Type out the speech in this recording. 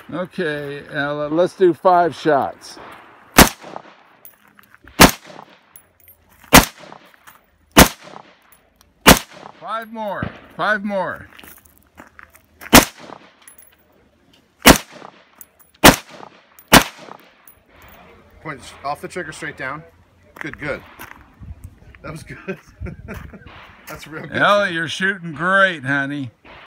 Okay, now let's do 5 shots. Five more. 5 more. Point off the trigger straight down. Good, good. That was good. That's real good. Ellie, you're shooting great, honey.